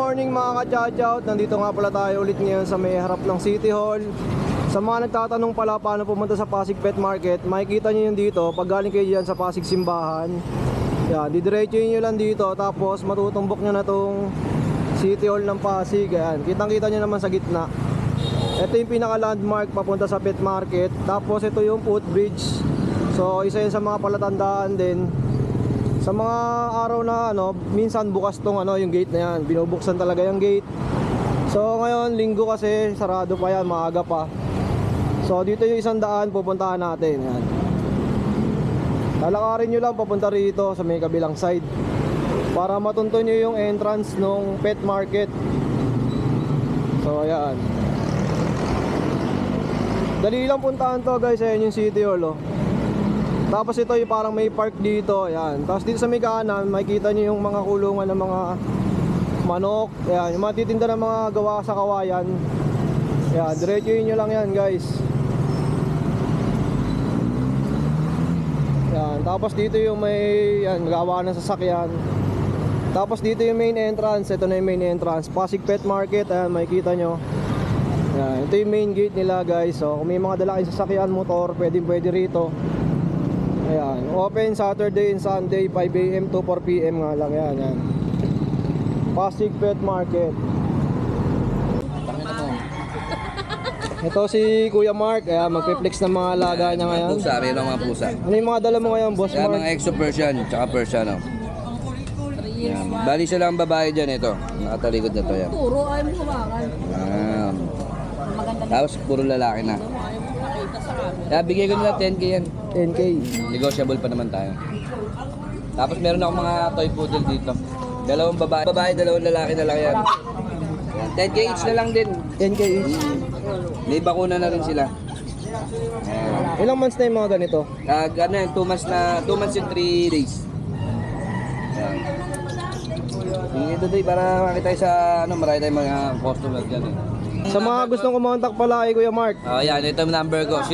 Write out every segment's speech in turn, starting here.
morning mga ka-chow-chow. Nandito nga pala tayo ulit ngayon sa may harap ng City Hall. Sa mga nagtatanong pala paano pumunta sa Pasig Pet Market, makikita nyo yun dito. Pag galing kayo dyan sa Pasig Simbahan, yan, didiretsuhin nyo lang dito. Tapos matutumbok nyo na tong City Hall ng Pasig. Yan, kitang-kita nyo naman sa gitna. Ito yung pinaka-landmark papunta sa Pet Market. Tapos ito yung footbridge. So isa yun sa mga palatandaan din. Sa mga araw na minsan bukas tong yung gate na yan. Binubuksan talaga yung gate. So ngayon, linggo kasi, sarado pa yan, maaga pa. So dito yung isang daan, pupuntahan natin. Yan. Lalakarin nyo lang papunta rito sa may kabilang side para matunto nyo yung entrance ng Pet Market. So ayan. Dali lang puntahan to guys, ayan yung City Hall oh. Tapos ito yung parang may park dito, ayan. Tapos dito sa may kanan, makikita nyo yung mga kulungan ng mga manok. Ayan, yung mga titinda ng mga gawa sa kawayan. Ayan, diretsuhin nyo lang yan guys. Ayan, tapos dito yung may gawa ng sasakyan. Tapos dito yung main entrance, ito na yung main entrance, Pasig Pet Market, ayan, makikita nyo. Ayan, ito yung main gate nila guys. So kung may mga dala kayong sasakyan, motor, pwede rito. Ayan, open Saturday and Sunday 5 AM to 4 PM nga lang yan, yan. Pasig Pet Market. Ito si Kuya Mark, ayan, magpe-flex ng mga alaga niya ngayon. Pusa, mayroon mga pusa. Ano yung mga dala mo ngayon, Boss Kaya Mark? mga Exo Persian, tsaka Persian. Yan. Bali siya lang babae dyan, ito. Nakatalikod na to yan. Puro ay mo hawakan. Yan. Tapos puro lalaki na. Kaya bigay ko nila 10k yan. 10K. Negotiable pa naman tayo. Tapos meron akong mga toy poodle dito. Dalawang babae, dalawang lalaki na lang yan. 10k each na lang din. 10K each. May bakuna na rin sila. Ilang months na yung mga ganito? Ano yan, 2 months and 3 days. Yan. Tingin ito para makita tayo sa marami tayong mga customer dyan eh. Sa mga gustong kumontak pala kay Kuya Mark, Yan, ito yung number ko.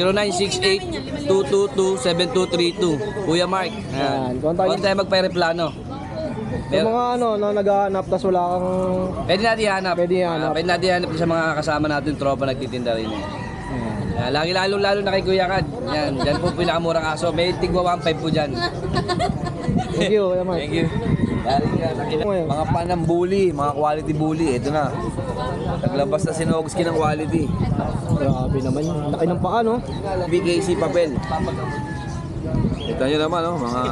0968-222-7232. Kuya Mark. Yan, Ayan. kontakin. Huwag tayo magpa-replano. sa mga na naghahanap tas wala kang... Pwede natin ihanap. Pwede ihanap. Pwede natin ihanap sa mga kasama natin, tropa nagtitinda rin. Lagi lalo na kay Kuya Kad. Yan, dyan po pinakamurang aso. May tigwa 1.5 po dyan. Thank you, Kuya Mark. Thank you. Mga panang bully, mga quality bully, ito na. Naglabas na si Nogski ng quality. Grabe naman yun. Laki ng paa, no? BKC papel. Ito nyo naman, oh, mga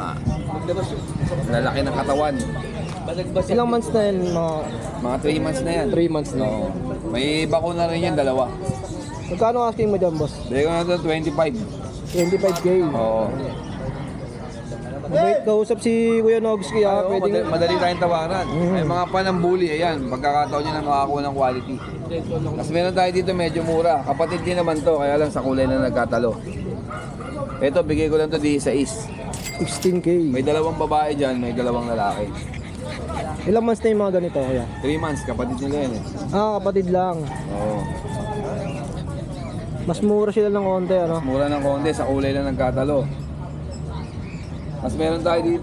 lalaki ng katawan. Ilang months na yun? Mga 3 months na yan. 3 months na. Oo. May bakuna rin yan, dalawa. Magkano asking mo dyan, boss? Bigay ko na ito 25. 25K. Oo. Wait, kausap si Kuya Nogski ha. Oo, Pwede madali tayong tawaran. May mga panang bully, ayan. Pagkakataon nyo na makakuha ng quality. Tapos meron tayo dito medyo mura. Kapatid din naman to, kaya lang sa kulay na nagkatalo. Ito, bigay ko lang to di sa 16K. May dalawang babae dyan, may dalawang lalaki. Ilang months na yung mga ganito, Kuya? 3 months, kapatid nila yan eh. Kapatid lang. Oo. Mas mura sila ng konti, ano? Mura ng konti, sa kulay na nagkatalo. Mas meron tayo dito,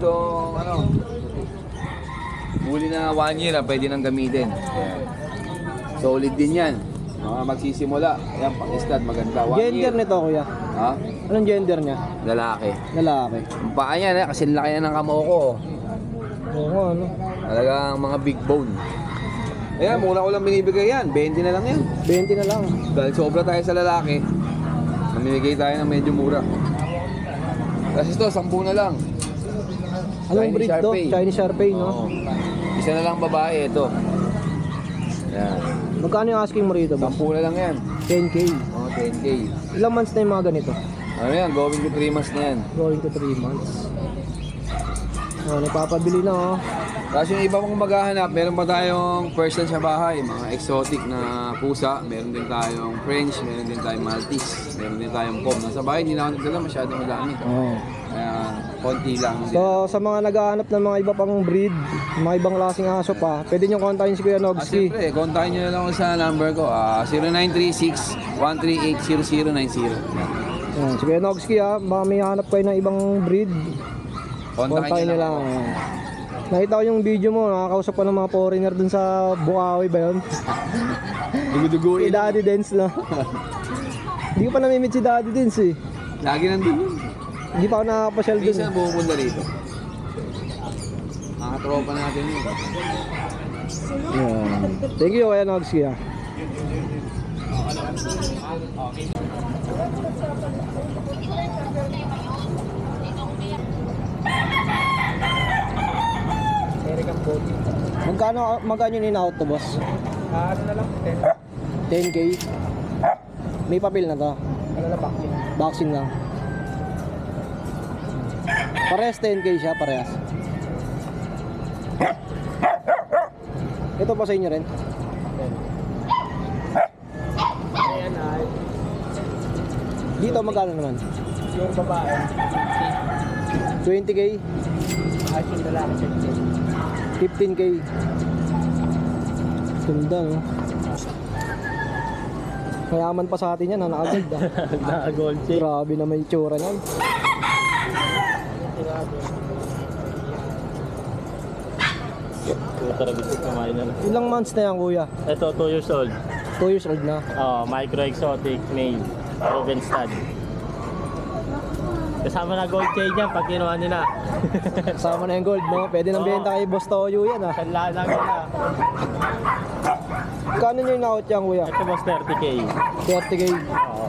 huli na 1 year na pwede nang gamitin. Ayan. Solid din yan. Mga magsisimula. Ayan, pang-stud, maganda. 1 Gender year. nito, Kuya? Ha? Anong gender niya? Lalaki. Lalaki. Ang paa yan, kasi laki yan ng kamao ko. Oo, ano? Talagang mga big bone. Ayan, muna ko lang binibigay yan. 20 na lang yan. 20 na lang. Dahil sobra tayo sa lalaki, mamimigay tayo ng medyo mura. Kasi ito, 10 na lang. Anong Chinese breed to? Shar-Pei. Chinese Shar-Pei, no? Oo. Isa na lang babae, ito. Yan. Magkano yung asking mo rito, boss? 10 na lang yan. 10K. Oo, 10k. Ilang months na yung mga ganito? Ano yan, going to 3 months na yan. Going to 3 months. Napapabili na, oh. Tapos yung iba mong maghahanap, meron pa tayong person sa bahay, mga exotic na pusa, meron din tayong French, meron din tayong Maltese, meron din tayong Pom. Nasa bahay, hindi na ako nagdala, masyadong madami. Oh. Kaya, konti lang. So, sa mga naghahanap ng mga iba pang breed, mga ibang klaseng aso pa, pwede nyo kontakin si Kuya Nogski. Siyempre, kontakin nyo na lang ako sa number ko, 0936-138-0090. Ayan, si Kuya Nogski ha, baka may hanap kayo ng ibang breed, kontakin nyo lang. Ayan. Nakita ko yung video mo, nakakausap pa ng mga foreigner dun sa Bukawi ba yun? Si Duguduguin. Daddy Dance, no? Hindi ko pa namimit si Daddy Dance eh. Lagi nandun yun. Hindi pa ako nakakapasyal dun. Minsan pupunta rito. Mga tropa natin yun. Yan. Thank you, Kuya Nogski ah. Magkano yun in-out to, boss? Ano na lang, 10K? May papel na to? ano na vaccine? Vaccine lang. Parehas 10K siya, parehas. Ito pa sa inyo rin? Ayan ay, Dito magkano naman? yung babae, 20K? at yung lalaki, 15K? Ganda, no? Mayaman pa sa atin yan, nakagod ah. na-gold chain. Grabe na may itsura niyan. Tara gusto kumain na. Ilang months na yan, kuya? Ito, 2 years old. 2 years old na. Micro exotic male. Proven stud. Kasama na gold chain yan pag kinuha nyo na. Kasama na yung gold, no? Pwede nang Oo. benta kay Boss Toyo yan, ah. Kanlaan lang nila. Kano nyo in-out yan, kuya? Ito mas 30k. 30K. Oo.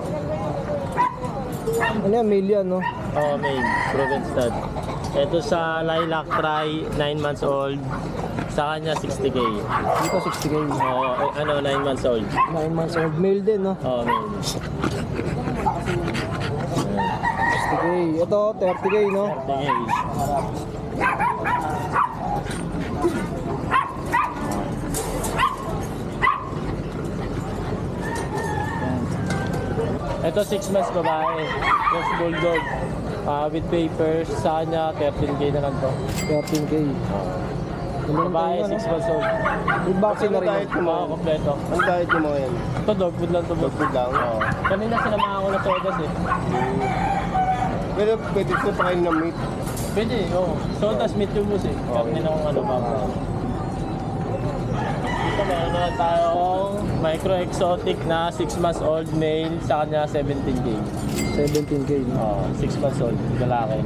Ano yan, million, no? Male. Proven stud. Ito sa lilac try, 9 months old. Sa kanya 60k. Dito 60K. 9 months old. 9 months old. Male din, no? Male. 60K. Ito, 30K, no? 30k. Ito 6 months babae. Cross bulldog. With papers. Sa kanya 13k na lang to. 13K. Ganda Babae, ng 6 months old. May vaccine na rin. Oo, kompleto. Ang diet nyo mga yan? Ito dog food lang to. Dog food lang? Oo. Kanina sinamahan ko na sodas eh. Pero pwede ko pa kayo ng meat. Pwede, oo. Sodas, meat humus eh. Karne ng ano ba. Dito meron na tayong micro exotic na 6 months old male. Sa kanya 17k. 17K, no? Oo, 6 months old. Lalaki.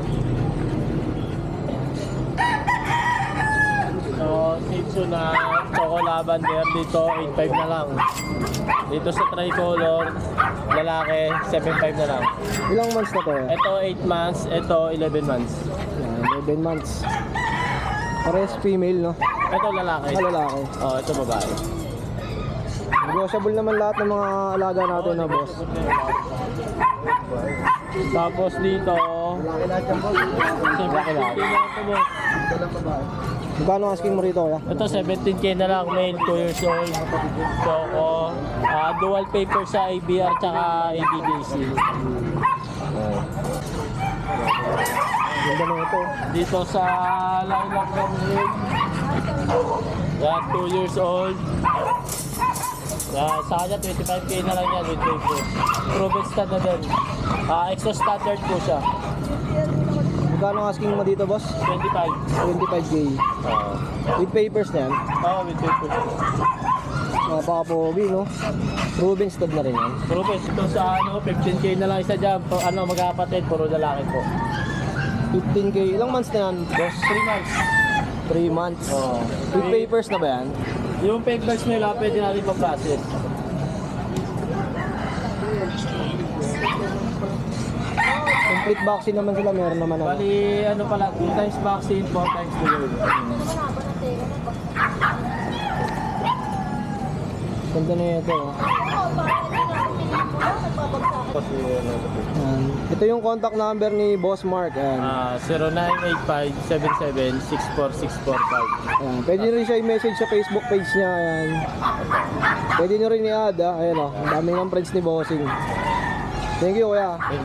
So, Shih Tzu na Choco Lavender dito, 8.5 na lang. Dito sa tricolor, lalaki, 7.5 na lang. Ilang months na to? Ito 8 months, ito 11 months. Yan, 11 months. Pares female, no? Ito lalaki. Lalaki. Ito babae. Negotiable naman lahat ng mga alaga natin, na boss. Tapos dito, Laki lahat yan, boss. siyempre lalaki. Magkano asking mo rito, kuya? Ito 17k na lang, male, 2 years old. So, dual paper sa ABR tsaka ABDC. Ganda na ito. Dito sa lilac ng ring. Yan, 2 years old. Yan, sa kanya 25k na lang yan with paper. Proven stud na din. Exo standard po siya. Magkano asking mo dito, boss? 25. 25K. With papers na yan. With paper. Napaka-pogi, no? Proven stud na rin yan. Proven. Ito sa 15k na lang isa dyan. Magkakapatid, puro lalaki po. 15K. Ilang months na yan, boss? 3 months. 3 months. Oo. With papers na ba yan? Yung papers nila, pwede natin pa-process. Complete vaccine naman sila, meron naman ano. Bali, ano pala, 2 times vaccine, 4 times delivery. Ganda na ito, oh. Yan. Ito yung contact number ni Boss Mark. Ayan. 0985-77-64645. Ayan. Pwede nyo rin siya i-message sa Facebook page niya. Ayan. Pwede nyo rin i-add. Ayan, oh. Ang dami ng friends ni Bossing. Thank you, kuya.